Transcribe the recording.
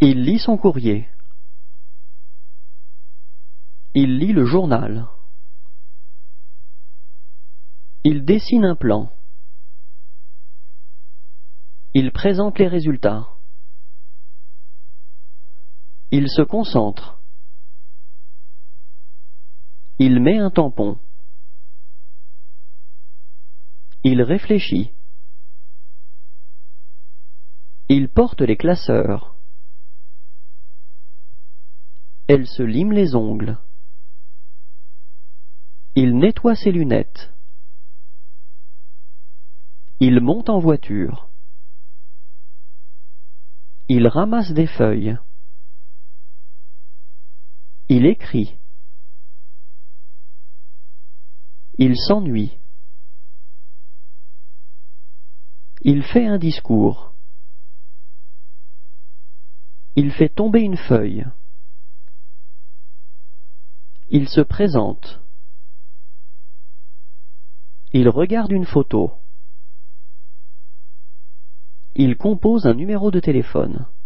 Il lit son courrier. Il lit le journal. Il dessine un plan. Il présente les résultats. Il se concentre. Il met un tampon. Il réfléchit. Il porte les classeurs. Elle se lime les ongles. Il nettoie ses lunettes. Il monte en voiture. Il ramasse des feuilles. Il écrit. Il s'ennuie. Il fait un discours. Il fait tomber une feuille. Il se présente. Il regarde une photo. Il compose un numéro de téléphone.